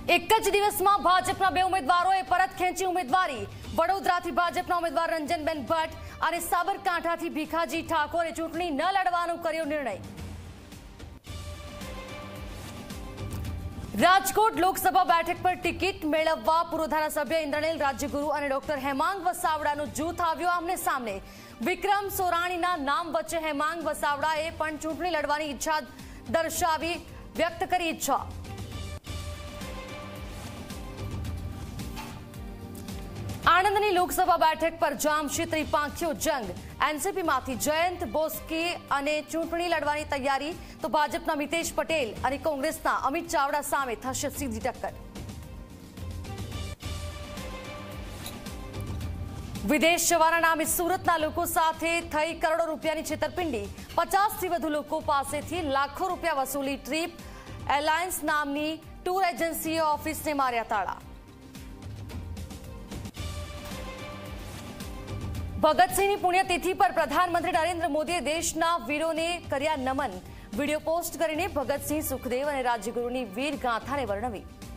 એક જ દિવસમાં ભાજપના બે ઉમેદવારોએ પરત ખેંચી ઉમેદવારી। વડોદરાથી ભાજપના ઉમેદવાર રંજનબેન ભટ્ટ અને સાબરકાંઠાથી ભીખાજી ઠાકોરે ચૂંટણી ન લડવાનો કર્યો નિર્ણય। રાજકોટ લોકસભા બેઠક પર ટિકિટ મેળવવા પૂર્વ ધારાસભ્ય ઇન્દ્રનીલ રાજ્યગુરુ અને ડોક્ટર હેમાંગ વસાવડાનું જૂથ આવ્યું આમને સામને। વિક્રમ સોરાણીના નામ વચ્ચે હેમાંગ વસાવડાએ પણ ચૂંટણી લડવાની ઈચ્છા દર્શાવી વ્યક્ત કરી ઈચ્છા। આણંદની લોકસભા બેઠક પર જામશે ત્રિપાંખીયો જંગ। એનસીપીમાંથી જયંત બોસ્કે અને ચૂંટણી લડવાની તૈયારી તો ભાજપના મિતેશ પટેલ અને કોંગ્રેસના અમિત ચાવડા સામે થશે સીધી ટક્કર। વિદેશ જવાના નામે સુરતના લોકો સાથે થઈ કરોડો રૂપિયાની છેતરપિંડી। 50થી વધુ લોકો પાસેથી લાખો રૂપિયા વસૂલી ટ્રીપ એલાયન્સ નામની ટૂર એજન્સીએ ઓફિસને માર્યા તાળા। ભગતસિંહની પુણ્યતિથિ પર પ્રધાનમંત્રી નરેન્દ્ર મોદીએ દેશના વીરોને કર્યા નમન। વિડીયો પોસ્ટ કરીને ભગતસિંહ, સુખદેવ અને રાજ્યગુરુની વીર ગાથાને વર્ણવી।